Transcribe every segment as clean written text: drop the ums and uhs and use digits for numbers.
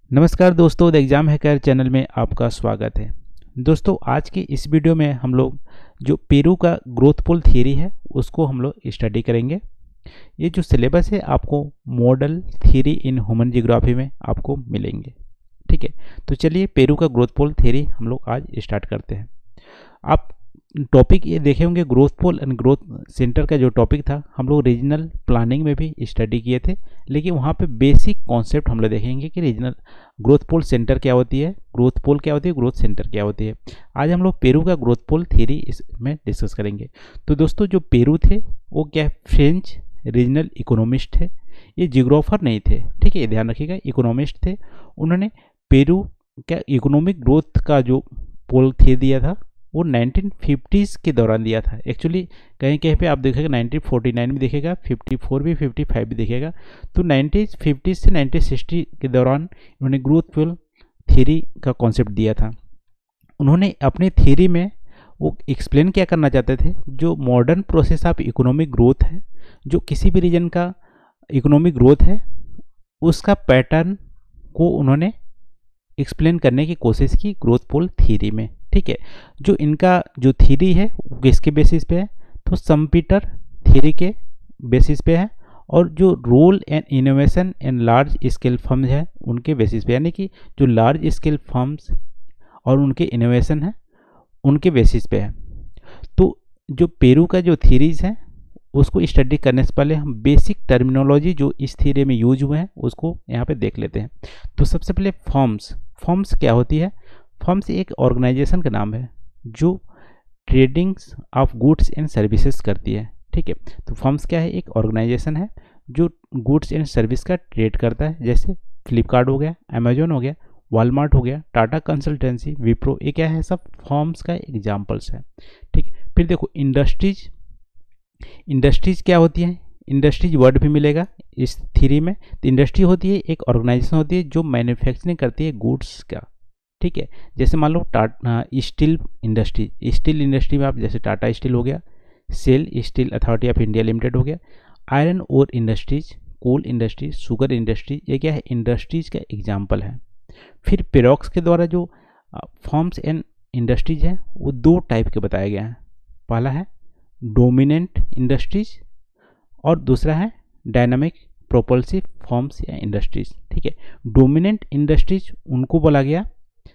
नमस्कार दोस्तों, the exam hacker channel में आपका स्वागत है। दोस्तों, आज की इस वीडियो में हम लोग जो पेरू का ग्रोथ पोल थियरी है उसको हम लोग स्टडी करेंगे। ये जो सिलेबस है आपको model theory in human geography में आपको मिलेंगे। ठीक है, तो चलिए पेरू का ग्रोथ पोल थियरी हम लोग आज स्टार्ट करते हैं। आप टॉपिक ये देखे होंगे, growth pole and growth centre का जो टॉपिक था हम लोग रीजनल प्लानिंग में भी स्टडी किए थे, लेकिन वहाँ पे बेसिक कॉन्सेप्ट हम लोग देखेंगे कि रीजनल ग्रोथ पोल सेंटर क्या होती है, ग्रोथ पोल क्या होती है, ग्रोथ सेंटर क्या होती है। आज हम लोग पेरू का ग्रोथ पोल थ्योरी इसमें डिस्कस करेंगे। तो दोस्तों, जो पेरू थे वो क्या फ्रेंच रीजनल इकोनॉमिस्ट थे, ये जियोग्राफर नहीं थे। ठीक है, ध्यान रखिएगा, इकोनॉमिस्ट थे। उन्होंने पेरू क्या इकोनॉमिक ग्रोथ का जो पोल थियरी दिया था वो 1950s के दौरान दिया था। एक्चुअली कहीं कहीं पे आप देखेगा 1949 भी दिखेगा, 54 भी, 55 भी दिखेगा। तो 1950 से 1960 के दौरान उन्होंने ग्रोथ पोल थ्योरी का कॉन्सेप्ट दिया था। उन्होंने अपने थ्योरी में वो एक्सप्लेन क्या करना चाहते थे, जो modern process of economic growth है, जो किसी भी रीजन का इकोनॉमिक ग्रोथ है उसका पैटर्न को उन्होंने एक्सप्लेन करने की कोशिश की ग्रोथ पोल थ्योरी में। ठीक है, जो इनका जो थ्योरी है वो किसके बेसिस पे है, तो सम्पीटर थ्योरी के बेसिस पे है, और जो role and innovation and large scale firms है उनके बेसिस पे, यानी कि जो लार्ज स्केल फर्म्स और उनके इनोवेशन है उनके बेसिस पे है। तो जो पेरू का जो थ्योरीज है उसको स्टडी करने से पहले हम बेसिक टर्मिनोलॉजी जो इस थ्योरी में यूज हुए हैं उसको यहाँ पे देख लेते हैं। तो सबसे पहले फर्म्स क्या होती है। फर्म्स एक ऑर्गेनाइजेशन का नाम है जो tradings of goods and services करती है। ठीक है, तो फर्म्स क्या है, एक ऑर्गेनाइजेशन है जो गुड्स एंड सर्विस का ट्रेड करता है। जैसे फ्लिपकार्ट हो गया, अमेजोन हो गया, वॉलमार्ट हो गया, टाटा कंसल्टेंसी, विप्रो, ये क्या है, सब फर्म्स का एग्जाम्पल्स है। ठीक है, फिर देखो इंडस्ट्रीज क्या होती है। इंडस्ट्रीज वर्ड भी मिलेगा इस थ्योरी में। तो इंडस्ट्री होती है एक ऑर्गेनाइजेशन होती है जो मैन्युफैक्चरिंग करती है गुड्स का। ठीक है, जैसे मान लो स्टील इंडस्ट्री में आप जैसे टाटा स्टील हो गया, SAIL steel authority of India limited हो गया, iron ore industries, coal industry, sugar industry, ये क्या है, इंडस्ट्रीज का एग्जाम्पल है। फिर पेरोक्स के द्वारा जो फर्म्स एंड इंडस्ट्रीज हैं वो दो टाइप के बताए गए हैं। पहला है डोमिनेंट इंडस्ट्रीज और दूसरा है डायनामिक प्रोपल्सिव फर्म्स या इंडस्ट्रीज। ठीक है, डोमिनेंट इंडस्ट्रीज उनको बोला गया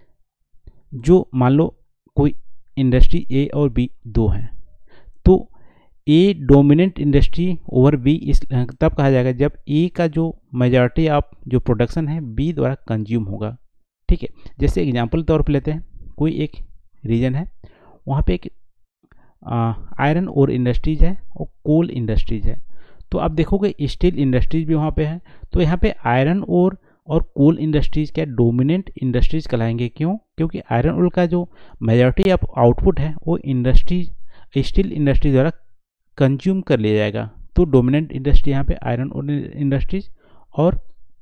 जो मान लो कोई इंडस्ट्री ए और बी दो हैं, तो A dominant industry over B इस तब कहा जाएगा जब ए का जो मेजॉरिटी ऑफ जो प्रोडक्शन है बी द्वारा कंज्यूम होगा। ठीक है, जैसे एग्जांपल तौर पर लेते हैं, कोई एक रीजन है वहाँ पे एक आयरन और इंडस्ट्रीज है और कोल इंडस्ट्रीज है। तो आप देखोगे स्टील इंडस्ट्रीज भी वहाँ पे है। तो यहाँ पे आयरन और कोल इंडस्ट्रीज क्या डोमिनेंट इंडस्ट्रीज कहलाएंगे। क्यों? क्योंकि आयरन ओर का जो मेजॉरिटी ऑफ आउटपुट है वो स्टील इंडस्ट्री द्वारा कंज्यूम कर लिया जाएगा। तो डोमिनेंट इंडस्ट्री यहाँ पे आयरन ओर इंडस्ट्रीज और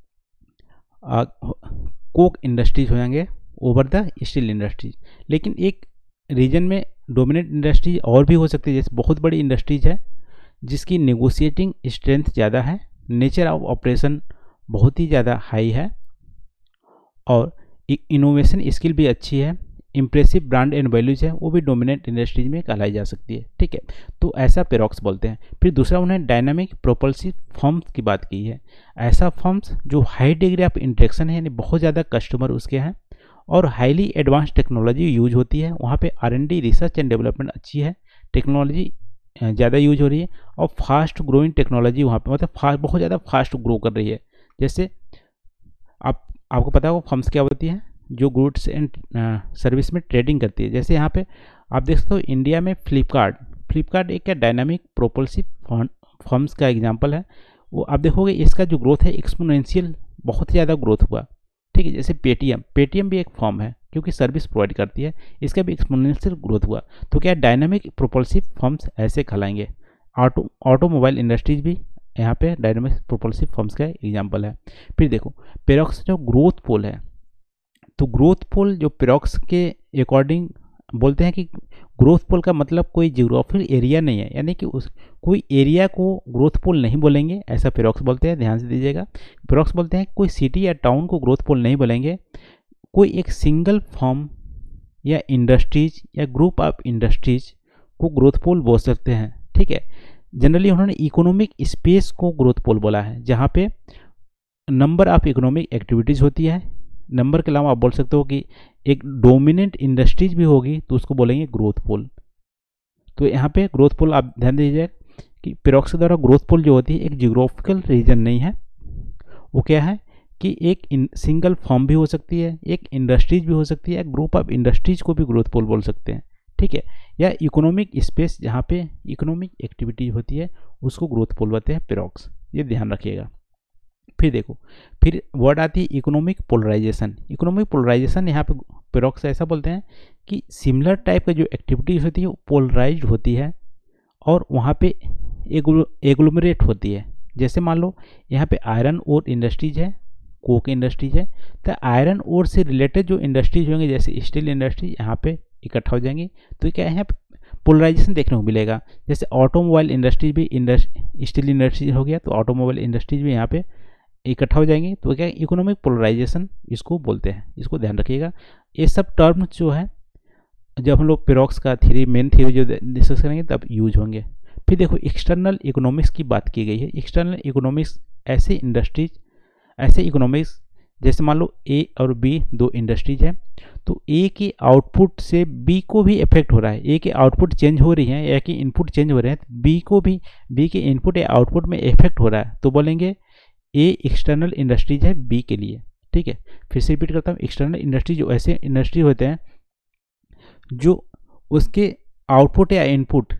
कोक इंडस्ट्रीज हो जाएंगे ओवर द स्टील इंडस्ट्रीज। लेकिन एक रीजन में डोमिनेंट इंडस्ट्रीज और भी हो सकती है, जैसे बहुत बड़ी इंडस्ट्रीज है जिसकी नेगोशिएटिंग स्ट्रेंथ ज़्यादा है, नेचर ऑफ ऑपरेशन बहुत ही ज़्यादा हाई है और इनोवेशन स्किल भी अच्छी है, इम्प्रेसिव ब्रांड एंड वैल्यूज है, वो भी डोमिनेंट इंडस्ट्रीज में कहलाई जा सकती है। ठीक है, तो ऐसा पेरोक्स बोलते हैं। फिर दूसरा उन्होंने डायनामिक प्रोपल्सिव फर्म्स की बात की है। ऐसा फर्म्स जो हाई डिग्री ऑफ इंटरेक्शन है, यानी बहुत ज़्यादा कस्टमर उसके हैं और हाईली एडवांस टेक्नोलॉजी यूज होती है। वहाँ पे R&D रिसर्च एंड डेवलपमेंट अच्छी है, टेक्नोलॉजी ज़्यादा यूज हो रही है और फास्ट ग्रोइंग टेक्नोलॉजी वहाँ पे मतलब बहुत ज़्यादा फास्ट ग्रो कर रही है। जैसे आपको पता होगा फर्म्स क्या होती है, जो गुड्स एंड सर्विस में ट्रेडिंग करती है। जैसे यहाँ पे आप देख सकते हो इंडिया में फ्लिपकार्ट एक क्या डायनामिक प्रोपल्सिव फर्म्स का एग्जाम्पल है। वो आप देखोगे इसका जो ग्रोथ है एक्सपोनेंशियल बहुत ज़्यादा ग्रोथ हुआ। ठीक है, जैसे पेटीएम भी एक फर्म है क्योंकि सर्विस प्रोवाइड करती है, इसका भी एक्सपोनेंशियल ग्रोथ हुआ। तो क्या डायनामिक प्रोपल्सिव फर्म्स ऐसे कहलाएंगे। ऑटोमोबाइल इंडस्ट्रीज भी यहाँ पे डायनामिक प्रोपल्सिव फर्म्स का एग्जांपल है। फिर देखो पेरोक्स जो ग्रोथ पोल है, तो ग्रोथ पोल जो पेरोक्स के अकॉर्डिंग बोलते हैं कि ग्रोथ पोल का मतलब कोई जियोग्राफिकल एरिया नहीं है, यानी कि उस कोई एरिया को ग्रोथ पोल नहीं बोलेंगे, ऐसा पेरोक्स बोलते हैं, ध्यान से दीजिएगा। पेरोक्स बोलते हैं कोई सिटी या टाउन को ग्रोथ पोल नहीं बोलेंगे, कोई एक सिंगल फॉर्म या इंडस्ट्रीज या ग्रुप ऑफ इंडस्ट्रीज को ग्रोथ पोल बोल सकते हैं, ठीक है। जनरली उन्होंने इकोनॉमिक स्पेस को ग्रोथ पोल बोला है, जहाँ पे नंबर ऑफ इकोनॉमिक एक्टिविटीज़ होती है। नंबर के अलावा आप बोल सकते हो कि एक डोमिनेंट इंडस्ट्रीज भी होगी तो उसको बोलेंगे ग्रोथ पोल। तो यहाँ पे ग्रोथ पोल आप ध्यान दीजिए कि पेरोक्स के द्वारा ग्रोथ पोल जो होती है एक जियोग्राफिकल रीजन नहीं है, वो क्या है कि एक सिंगल फॉर्म भी हो सकती है, एक इंडस्ट्रीज भी हो सकती है, ग्रुप ऑफ इंडस्ट्रीज को भी ग्रोथ पोल बोल सकते हैं, ठीक है। या इकोनॉमिक स्पेस जहाँ पे इकोनॉमिक एक्टिविटी होती है उसको ग्रोथ पोल बोलते हैं पेरोक्स, ये ध्यान रखिएगा। फिर देखो, फिर वर्ड आती है इकोनॉमिक पोलराइजेशन। इकोनॉमिक पोलराइजेशन यहाँ पे पेरोक्स ऐसा बोलते हैं कि सिमिलर टाइप का जो एक्टिविटीज होती है वो पोलराइज्ड होती है और वहाँ पे एग्लोमरेट होती है। जैसे मान लो यहाँ पे आयरन ओर इंडस्ट्रीज है, कोक इंडस्ट्रीज है, तो आयरन ओर से रिलेटेड जो इंडस्ट्रीज होंगे जैसे स्टील इंडस्ट्री यहाँ पे इकट्ठा हो जाएंगी, तो क्या है पोलराइजेशन देखने को मिलेगा। जैसे ऑटोमोबाइल इंडस्ट्री भी स्टील इंडस्ट्री हो गया, तो ऑटोमोबाइल इंडस्ट्रीज भी यहाँ पे इकट्ठा हो जाएंगे, तो क्या इकोनॉमिक पोलराइजेशन इसको बोलते हैं, इसको ध्यान रखिएगा। ये सब टर्म्स जो है जब हम लोग पेरोक्स का थ्योरी मेन थ्योरी जो डिस्कस करेंगे तब यूज होंगे। फिर देखो एक्सटर्नल इकोनॉमिक्स की बात की गई है। एक्सटर्नल इकोनॉमिक्स ऐसे इंडस्ट्रीज, ऐसे इकोनॉमिक्स जैसे मान लो ए और बी दो इंडस्ट्रीज है, तो ए के आउटपुट से बी को भी इफेक्ट हो रहा है, ए के आउटपुट चेंज हो रही है या कि इनपुट चेंज हो रहे हैं, बी को भी बी के इनपुट या आउटपुट में इफेक्ट हो रहा है, तो बोलेंगे ए एक्सटर्नल इंडस्ट्रीज है बी के लिए, ठीक है। फिर से रिपीट करता हूँ, एक्सटर्नल इंडस्ट्री जो ऐसे इंडस्ट्री होते हैं जो उसके आउटपुट या इनपुट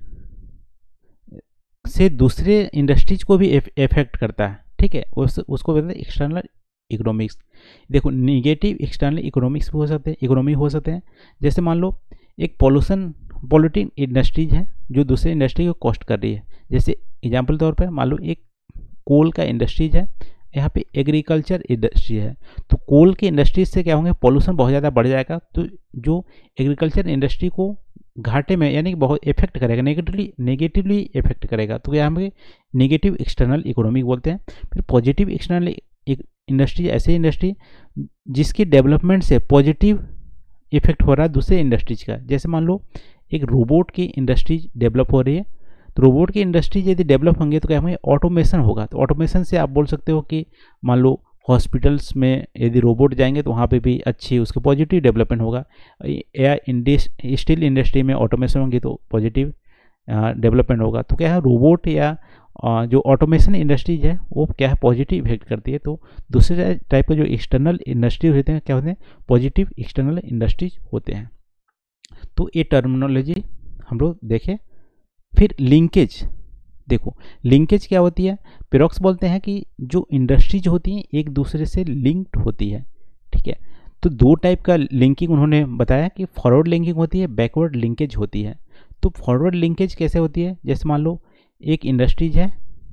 से दूसरे इंडस्ट्रीज को भी इफेक्ट करता है, ठीक है, उसको बोलते हैं एक्सटर्नल इकोनॉमिक्स। देखो निगेटिव एक्सटर्नल इकोनॉमिक्स भी हो सकते हैं, इकोनॉमी हो सकते हैं। जैसे मान लो एक पॉल्यूटिंग इंडस्ट्रीज है जो दूसरे इंडस्ट्री को कॉस्ट कर रही है। जैसे एग्जाम्पल तौर पर मान लो एक कोल का इंडस्ट्रीज है, यहाँ पे एग्रीकल्चर इंडस्ट्री है, तो कोल के इंडस्ट्रीज से क्या होंगे, पॉल्यूशन बहुत ज़्यादा बढ़ जाएगा, तो जो एग्रीकल्चर इंडस्ट्री को घाटे में यानी कि बहुत इफेक्ट करेगा, नेगेटिवली इफेक्ट करेगा, तो यहाँ पे नेगेटिव एक्सटर्नल इकोनॉमिक बोलते हैं। फिर पॉजिटिव एक्सटर्नल इंडस्ट्री ऐसे इंडस्ट्री जिसकी डेवलपमेंट से पॉजिटिव इफेक्ट हो रहा है दूसरे इंडस्ट्रीज का। जैसे मान लो एक रोबोट की इंडस्ट्री डेवलप हो रही है, तो रोबोट की इंडस्ट्री यदि डेवलप होंगे तो क्या होंगे, ऑटोमेशन होगा, तो ऑटोमेशन से आप बोल सकते हो कि मान लो हॉस्पिटल्स में यदि रोबोट जाएंगे तो वहाँ पे भी अच्छी उसके पॉजिटिव डेवलपमेंट होगा, या स्टील इंडस्ट्री में ऑटोमेशन होंगी तो पॉजिटिव डेवलपमेंट होगा। तो क्या है, रोबोट या जो ऑटोमेशन इंडस्ट्रीज है वो क्या है, पॉजिटिव इफेक्ट करती है। तो दूसरे टाइप के जो एक्सटर्नल इंडस्ट्री होते हैं क्या होते हैं, पॉजिटिव एक्सटर्नल इंडस्ट्रीज होते हैं। तो ये टर्मिनोलॉजी हम लोग देखें। फिर लिंकेज, देखो लिंकेज क्या होती है, पेरोक्स बोलते हैं कि जो इंडस्ट्रीज होती हैं एक दूसरे से लिंक्ड होती है, ठीक है। तो दो टाइप का लिंकिंग उन्होंने बताया कि फॉरवर्ड लिंकिंग होती है, बैकवर्ड लिंकेज होती है। तो फॉरवर्ड लिंकेज कैसे होती है, जैसे मान लो एक इंडस्ट्रीज है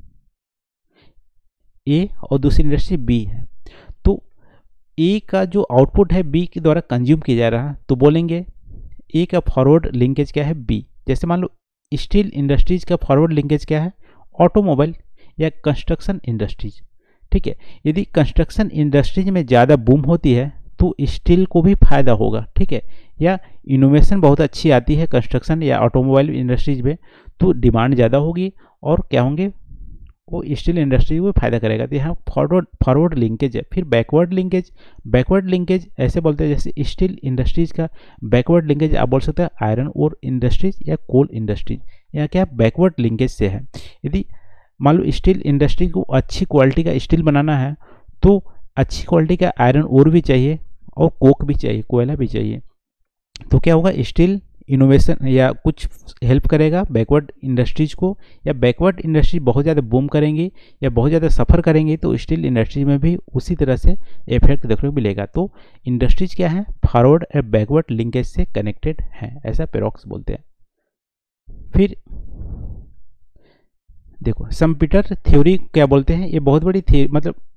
ए और दूसरी इंडस्ट्री बी है, तो ए का जो आउटपुट है बी के द्वारा कंज्यूम किया जा रहा है, तो बोलेंगे ए का फॉरवर्ड लिंकेज क्या है, बी। जैसे मान लो स्टील इंडस्ट्रीज का फॉरवर्ड लिंकेज क्या है, ऑटोमोबाइल या कंस्ट्रक्शन इंडस्ट्रीज, ठीक है। यदि कंस्ट्रक्शन इंडस्ट्रीज में ज़्यादा बूम होती है तो स्टील को भी फायदा होगा, ठीक है, या इनोवेशन बहुत अच्छी आती है कंस्ट्रक्शन या ऑटोमोबाइल इंडस्ट्रीज में तो डिमांड ज़्यादा होगी और क्या होंगे, वो स्टील इंडस्ट्री को फायदा करेगा। तो यहाँ फॉरवर्ड लिंकेज है। फिर बैकवर्ड लिंकेज ऐसे बोलते हैं, जैसे स्टील इंडस्ट्रीज का बैकवर्ड लिंकेज आप बोल सकते हैं आयरन और इंडस्ट्रीज या कोल इंडस्ट्रीज, यहाँ क्या बैकवर्ड लिंकेज से है। यदि मान लो स्टील इंडस्ट्री को अच्छी क्वालिटी का स्टील बनाना है तो अच्छी क्वालिटी का आयरन ओर भी चाहिए और कोक भी चाहिए, कोयला भी चाहिए, तो क्या होगा, स्टील इनोवेशन या कुछ हेल्प करेगा बैकवर्ड इंडस्ट्रीज को, या बैकवर्ड इंडस्ट्री बहुत ज़्यादा बूम करेंगी या बहुत ज़्यादा सफ़र करेंगी तो स्टील इंडस्ट्री में भी उसी तरह से इफेक्ट देखने को मिलेगा। तो इंडस्ट्रीज क्या है, फॉरवर्ड और बैकवर्ड लिंकेज से कनेक्टेड है, ऐसा पेरोक्स बोलते हैं। फिर देखो सम्पीटर थ्योरी क्या बोलते हैं, ये बहुत बड़ी थ्योरी, मतलब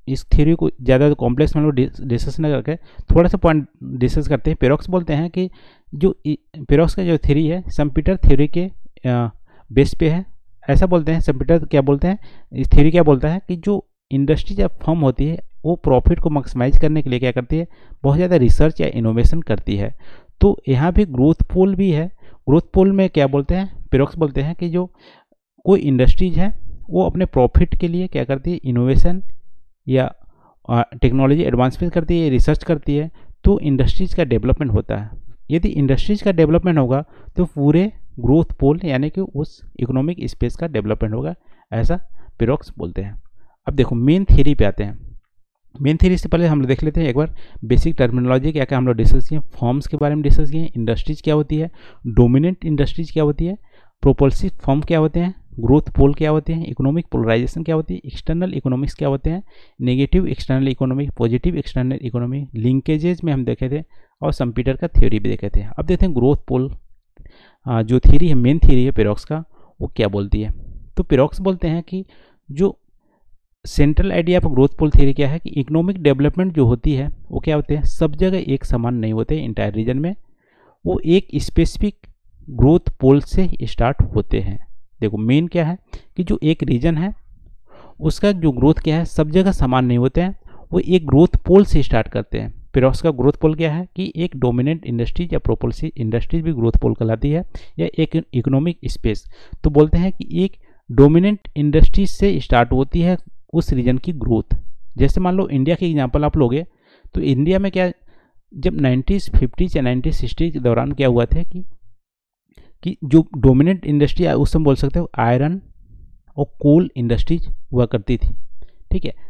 इस थ्योरी को ज़्यादा कॉम्प्लेक्स हम लोग डिस्कस न करके थोड़ा सा पॉइंट डिस्कस करते हैं। पेरोक्स बोलते हैं कि जो पेरोक्स का जो थ्योरी है सम्पीटर थ्योरी के बेस पे है। ऐसा बोलते हैं सम्पीटर क्या बोलते हैं, इस थ्योरी क्या बोलता है कि जो इंडस्ट्री जब फर्म होती है वो प्रॉफिट को मैक्सिमाइज करने के लिए क्या करती है, बहुत ज़्यादा रिसर्च या इनोवेशन करती है। तो यहाँ भी ग्रोथ पोल भी है। ग्रोथ पोल में क्या बोलते हैं, पेरोक्स बोलते हैं कि जो कोई इंडस्ट्रीज है वो अपने प्रॉफिट के लिए क्या करती है, इनोवेशन या टेक्नोलॉजी एडवांसमेंट करती है, रिसर्च करती है, तो इंडस्ट्रीज का डेवलपमेंट होता है। यदि इंडस्ट्रीज का डेवलपमेंट होगा तो पूरे ग्रोथ पोल यानी कि उस इकोनॉमिक स्पेस का डेवलपमेंट होगा, ऐसा पेरोक्स बोलते हैं। अब देखो मेन थ्योरी पे आते हैं। मेन थ्योरी से पहले हम लोग देख लेते हैं एक बार बेसिक टर्मिनोलॉजी क्या क्या हम लोग डिस्कस किए, फॉर्म्स के बारे में डिस्कस किए, इंडस्ट्रीज क्या होती है, डोमिनेंट इंडस्ट्रीज क्या होती है, प्रोपल्सिव फॉर्म क्या होते हैं, ग्रोथ पोल क्या होते हैं, इकोनॉमिक पोलराइजेशन क्या होती है, एक्सटर्नल इकोनॉमिक्स क्या होते हैं, negative external economic, positive external economy, linkages में हम देखे थे, और सम्पीटर का थ्योरी भी देखे थे। अब देखते हैं ग्रोथ पोल जो थ्योरी है, मेन थ्योरी है पेरोक्स का, वो क्या बोलती है। तो पेरोक्स बोलते हैं कि जो central idea of growth pole theory क्या है कि इकोनॉमिक डेवलपमेंट जो होती है वो क्या होते हैं, सब जगह एक समान नहीं होते इंटायर रीजन में, वो एक स्पेसिफिक ग्रोथ पोल से स्टार्ट होते हैं। देखो मेन क्या है कि जो एक रीजन है उसका जो ग्रोथ क्या है सब जगह समान नहीं होते हैं, वो एक ग्रोथ पोल से स्टार्ट करते हैं। पेरोक्स का ग्रोथ पोल क्या है कि एक डोमिनेंट इंडस्ट्रीज या प्रोपल्सिव इंडस्ट्रीज भी ग्रोथ पोल कहलाती है, या एक इकोनॉमिक स्पेस। तो बोलते हैं कि एक डोमिनेंट इंडस्ट्रीज से स्टार्ट होती है उस रीजन की ग्रोथ। जैसे मान लो इंडिया की एग्जांपल आप लोगे तो इंडिया में क्या, जब 1950 या 1960 के दौरान क्या हुआ था कि जो डोमिनेंट इंडस्ट्री उस समय बोल सकते हो आयरन और कोल इंडस्ट्रीज हुआ करती थी। ठीक है,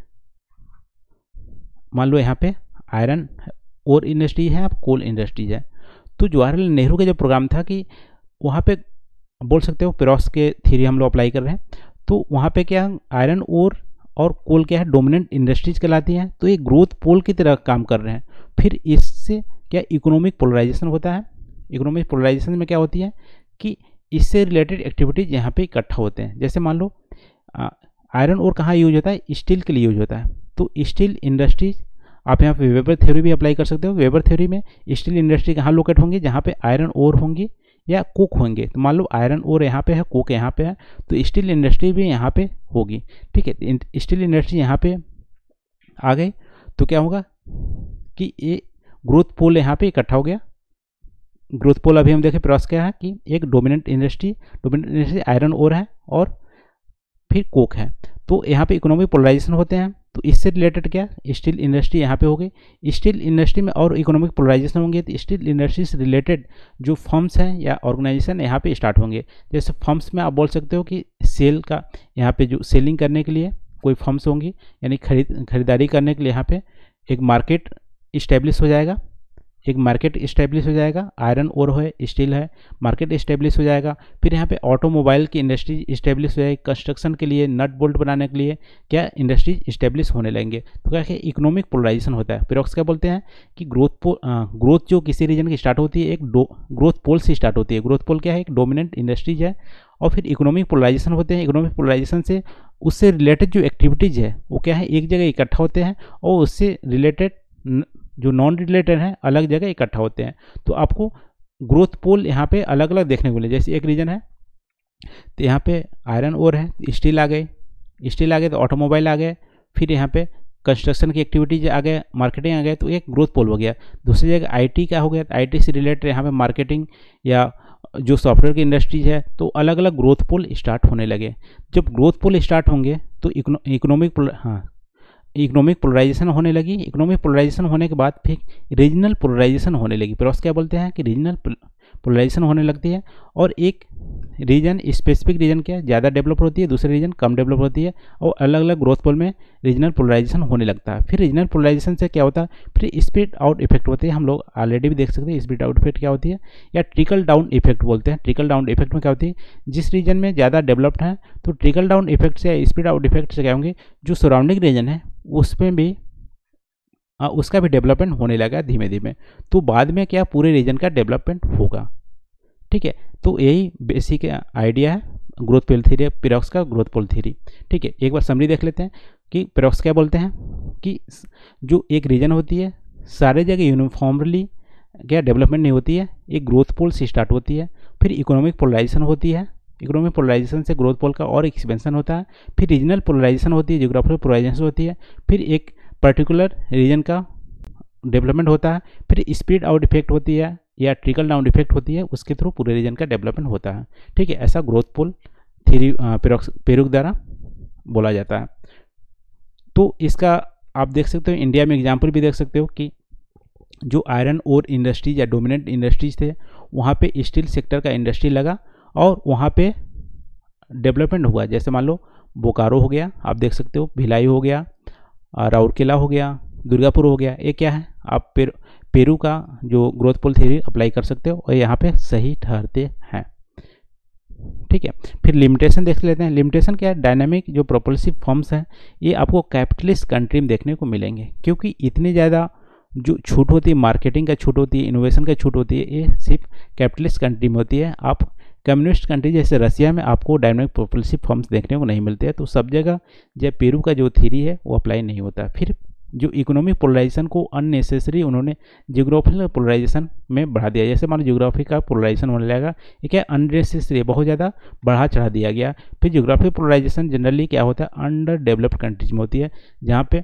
मान लो यहाँ पे आयरन और इंडस्ट्री है, अब कोल इंडस्ट्रीज है। तो जवाहरलाल नेहरू का जो प्रोग्राम था कि वहाँ पे बोल सकते हो पेरोक्स के थ्योरी हम लोग अप्लाई कर रहे हैं, तो वहाँ पे क्या आयरन और कोल क्या है, डोमिनेंट इंडस्ट्रीज कहलाती हैं, तो ये ग्रोथ पोल की तरह काम कर रहे हैं। फिर इससे क्या इकोनॉमिक पोलराइजेशन होता है। इकोनॉमिक पोलराइजेशन में क्या होती है कि इससे रिलेटेड एक्टिविटीज यहाँ पे इकट्ठा होते हैं। जैसे मान लो आयरन और कहाँ यूज होता है, स्टील के लिए यूज होता है। तो स्टील इंडस्ट्रीज आप यहाँ पे वेबर थ्योरी भी अप्लाई कर सकते हो। वेबर थ्योरी में स्टील इंडस्ट्री कहाँ लोकेट होंगी, जहाँ पे आयरन ओर होंगी या कोक होंगे। तो मान लो आयरन ओर यहाँ पे है, कोक यहाँ पे है, तो स्टील इंडस्ट्री भी यहाँ पे होगी। ठीक है, स्टील इंडस्ट्री यहाँ पे आ गई तो क्या होगा कि ये ग्रोथ पोल यहाँ पे इकट्ठा हो गया। ग्रोथ पोल अभी हम देखें पेरोक्स क्या है कि एक डोमिनेंट इंडस्ट्री आयरन ओर है और फिर कोक है, तो यहाँ पे इकोनॉमिक पोलराइजेशन होते हैं। तो इससे रिलेटेड क्या स्टील इंडस्ट्री यहाँ पे हो गई। स्टील इंडस्ट्री में और इकोनॉमिक पोलराइजेशन होंगे तो स्टील इंडस्ट्री से रिलेटेड जो फर्म्स हैं या ऑर्गेनाइजेशन यहाँ पे स्टार्ट होंगे। जैसे फर्म्स में आप बोल सकते हो कि सेल का यहाँ पे जो सेलिंग करने के लिए कोई फर्म्स होंगी, यानी खरीदारी करने के लिए यहाँ पे एक मार्केट इस्टेब्लिश हो जाएगा। एक मार्केट इस्टेब्लिश हो जाएगा, आयरन और है, स्टील है, मार्केट इस्टेब्लिश हो जाएगा। फिर यहाँ पे ऑटोमोबाइल की इंडस्ट्री इस्टेब्लिश हो जाएगी, कंस्ट्रक्शन के लिए नट बोल्ट बनाने के लिए क्या इंडस्ट्रीज इस्टेब्लिश होने लगेंगे। तो क्या है इकोनॉमिक पोलराइजेशन होता है। पेरोक्स क्या बोलते हैं कि ग्रोथ जो किसी रीजन की स्टार्ट होती है एक ग्रोथ पोल से स्टार्ट होती है। ग्रोथ पोल क्या है, एक डोमिनेंट इंडस्ट्रीज है, और फिर इकोनॉमिक पोलराइजेशन होते हैं। इकोनॉमिक पोलराइजेशन से उससे रिलेटेड जो एक्टिविटीज़ है वो क्या है एक जगह इकट्ठा होते हैं, और उससे रिलेटेड जो नॉन रिलेटेड हैं अलग जगह इकट्ठा होते हैं। तो आपको ग्रोथ पोल यहाँ पे अलग अलग देखने को मिले। जैसे एक रीजन है तो यहाँ पे आयरन ओर है, स्टील आ गए तो ऑटोमोबाइल आ गए, फिर यहाँ पे कंस्ट्रक्शन की एक्टिविटीज आ गए, मार्केटिंग आ गए, तो एक ग्रोथ पोल हो गया। दूसरी जगह आईटी का हो गया, तो आईटी से रिलेटेड यहाँ पे मार्केटिंग या जो सॉफ्टवेयर की इंडस्ट्रीज है, तो अलग अलग ग्रोथ पोल स्टार्ट होने लगे। जब ग्रोथ पोल स्टार्ट होंगे तो इकोनॉमिक पोलराइजेशन होने लगी। इकोनॉमिक पोलराइजेशन होने के बाद फिर रीजनल पोलराइजेशन होने लगी। पेरोक्स क्या बोलते हैं कि रीजनल पोलराइजेशन होने लगती है, और एक रीजन स्पेसिफिक रीजन क्या ज़्यादा डेवलप होती है, दूसरी रीजन कम डेवलप होती है, और अलग अलग ग्रोथ पोल में रीजनल पोलराइजेशन होने लगता है। फिर रीजनल पोलराइजेशन से क्या होता है, फिर स्प्लिट आउट इफेक्ट होते हैं। हम लोग ऑलरेडी भी देख सकते हैं स्प्लिट आउट इफेक्ट क्या होती है, या ट्रिकल डाउन इफेक्ट बोलते हैं। ट्रिकल डाउन इफेक्ट में क्या होती है, जिस रीजन में ज़्यादा डेवलप्ड है तो ट्रिकल डाउन इफेक्ट से या स्प्लिट आउट इफेक्ट से क्या होंगे, जो सराउंडिंग रीजन है उसमें भी उसका भी डेवलपमेंट होने लगा धीमे धीमे। तो बाद में क्या पूरे रीजन का डेवलपमेंट होगा। ठीक है, तो यही बेसिक आइडिया है ग्रोथ पोल थ्योरी, पेरोक्स का ग्रोथ पोल थ्योरी। ठीक है, एक बार समरी देख लेते हैं। कि पैराडॉक्स क्या बोलते हैं कि जो एक रीजन होती है सारे जगह यूनिफॉर्मली क्या डेवलपमेंट नहीं होती है, एक ग्रोथ पोल से स्टार्ट होती है, फिर इकोनॉमिक पोलराइजेशन होती है, इकोनॉमिक पोलराइजेशन से ग्रोथ पोल का और एक्सपेंशन होता है, फिर रीजनल पोलराइजेशन होती है, जियोग्राफिकल पोलराइजेशन होती है, फिर एक पर्टिकुलर रीजन का डेवलपमेंट होता है, फिर स्प्रेड आउट इफेक्ट होती है या ट्रिकल डाउन इफेक्ट होती है, उसके थ्रू पूरे रीजन का डेवलपमेंट होता है। ठीक है, ऐसा ग्रोथ पोल थ्योरी पेरू द्वारा बोला जाता है। तो इसका आप देख सकते हो इंडिया में एग्जाम्पल भी देख सकते हो कि जो आयरन ओर इंडस्ट्रीज या डोमिनेंट इंडस्ट्रीज थे वहाँ पे स्टील सेक्टर का इंडस्ट्री लगा और वहाँ पे डेवलपमेंट हुआ। जैसे मान लो बोकारो हो गया, आप देख सकते हो, भिलाई हो गया, राउरकेला हो गया, दुर्गापुर हो गया। ये क्या है, आप पेरू का जो ग्रोथ पोल थ्योरी अप्लाई कर सकते हो और यहाँ पे सही ठहरते हैं। ठीक है, फिर लिमिटेशन देख लेते हैं। लिमिटेशन क्या है, डायनामिक जो प्रोपल्सिव फॉर्म्स हैं ये आपको कैपिटलिस्ट कंट्री में देखने को मिलेंगे, क्योंकि इतनी ज़्यादा जो छूट होती है, मार्केटिंग का छूट होती है, इनोवेशन का छूट होती है, ये सिर्फ कैपिटलिस्ट कंट्री में होती है। आप कम्युनिस्ट कंट्री जैसे रसिया में आपको डायनामिक प्रोपल्सिव फॉर्म्स देखने को नहीं मिलते हैं। तो सब जगह जब पेरू का जो थ्योरी है वो अप्लाई नहीं होता। फिर जो इकोनॉमिक पोलराइजेशन को अननेसेसरी उन्होंने जियोग्राफिकल पोलराइजेशन में बढ़ा दिया। जैसे मान लो जियोग्राफी का पोलराइजेशन होने लगेगा, ये क्या अननेसेसरी बहुत ज़्यादा बढ़ा चढ़ा दिया गया। फिर जियोग्राफिक पोलराइजेशन जनरली क्या होता है, अंडर डेवलप्ड कंट्रीज में होती है, जहाँ पे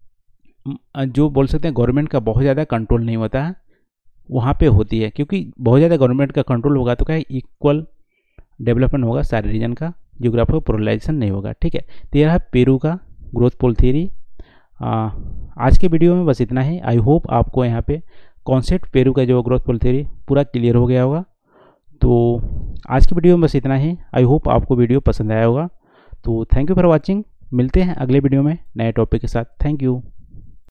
जो बोल सकते हैं गवर्नमेंट का बहुत ज़्यादा कंट्रोल नहीं होता है, वहाँ पे होती है। क्योंकि बहुत ज़्यादा गवर्नमेंट का कंट्रोल होगा तो क्या है, इक्वल डेवलपमेंट होगा सारे रीजन का, जियोग्राफिकल पोलराइजेशन नहीं होगा। ठीक है, तो यह है पेरू का ग्रोथ पोल थ्योरी। आज के वीडियो में बस इतना ही। आई होप आपको यहाँ पे कॉन्सेप्ट पेरू का जो ग्रोथ पोल थ्योरी पूरा क्लियर हो गया होगा। तो आज की वीडियो में बस इतना ही। आई होप आपको वीडियो पसंद आया होगा। तो थैंक यू फॉर वॉचिंग। मिलते हैं अगले वीडियो में नए टॉपिक के साथ। Thank you.